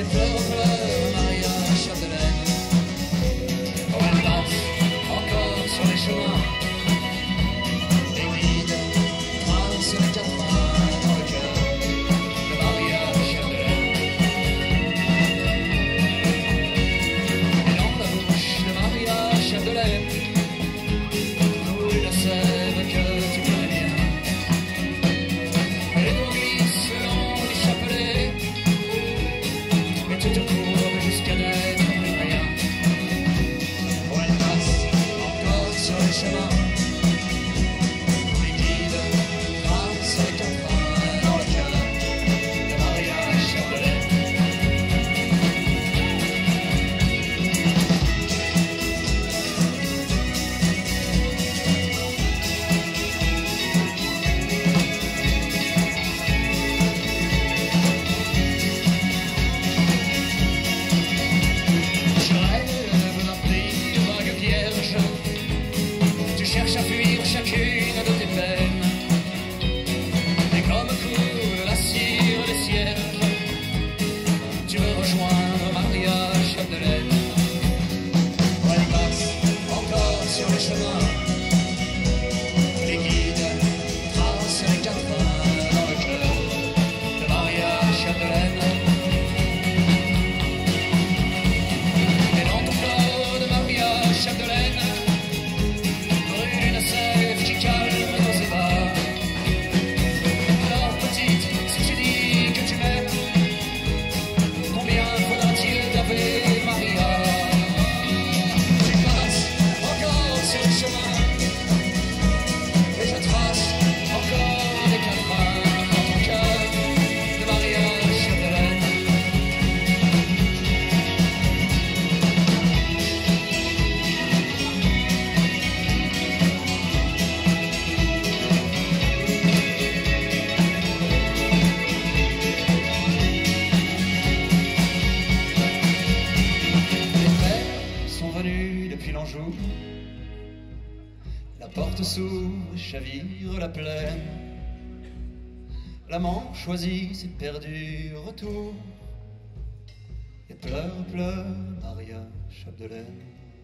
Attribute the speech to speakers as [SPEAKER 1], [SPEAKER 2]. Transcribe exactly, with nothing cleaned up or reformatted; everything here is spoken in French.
[SPEAKER 1] Cherche à fuir chacune de tes peines. Et comme coule la cire des cierges, tu veux rejoindre Maria Chapdelaine. Elle passe encore sur les chemins, les guides tracent les quatrains dans le cœur de Maria Chapdelaine. Et dans ton corps de Maria Chapdelaine, depuis l'Anjou, la porte s'ouvre, chavire la plaine. L'amant choisi s'est perdu, retour, et pleure, pleure Maria Chapdelaine.